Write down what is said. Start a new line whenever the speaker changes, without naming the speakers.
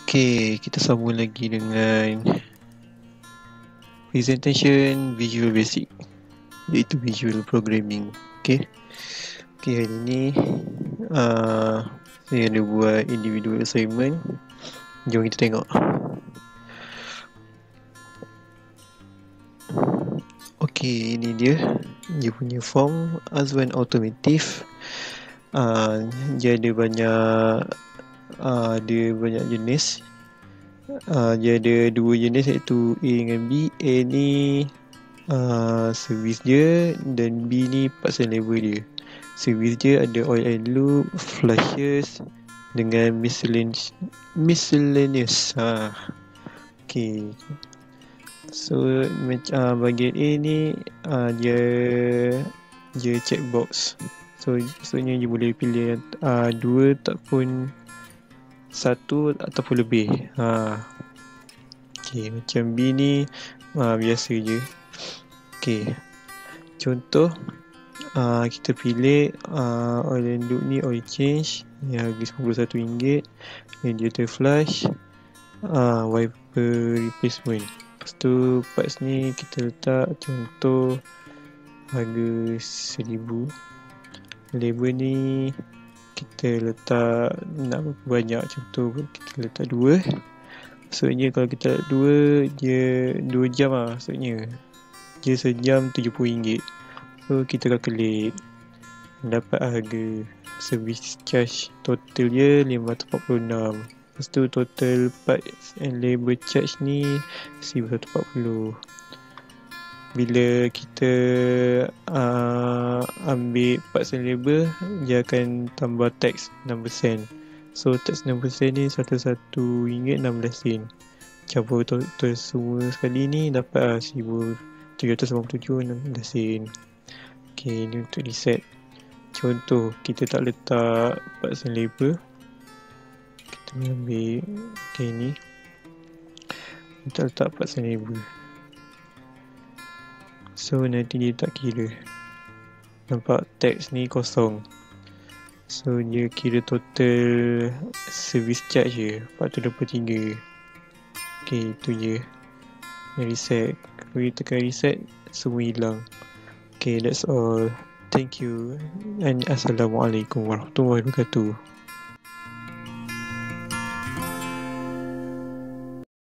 Okey, kita sambung lagi dengan presentation Visual Basic, iaitu Visual Programming. Okey, hari ni saya ada buat individual assignment. Jom kita tengok. Okey, ini dia punya form Azwan Automotive. Dia ada banyak jenis. Dia ada dua jenis, iaitu A dengan B. A ni servis dia, dan B ni parts and labor dia. Servis dia ada oil and lube, flushes dengan miscellaneous. Okay. So bahagian A ni dia checkbox. So maksudnya dia boleh pilih dua ataupun satu ataupun lebih. Okay, macam B ni biasa je. Okay, contoh kita pilih oil and lube ni, oil change yang harga RM91, radiator flush, wiper replacement. Lepas tu parts ni kita letak contoh harga RM1,000. Label ni kita letak nak berapa banyak, contoh kita letak 2. Maksudnya kalau kita letak 2, dia 2 jam maksudnya dia sejam RM70. So kita calculate, dapat harga service charge total dia RM546. Lepas tu total parts and labor charge ni RM1,140. Bila kita ambil parts and labor, dia akan tambah tax 6%. So tax 6% ni RM101.16. Campur total semua sekali ni dapat RM1,787.16. Okay, ni untuk reset. Contoh kita tak letak parts and labor, kita ambil ni, kita letak parts and labor. So nanti dia tak kira. Nampak tax ni kosong. So dia kira total service charge je RM423. Okay, itu je. Reset. Kalau kita tekan reset, semua hilang. Okay, that's all. Thank you and Assalamualaikum warahmatullahi wabarakatuh.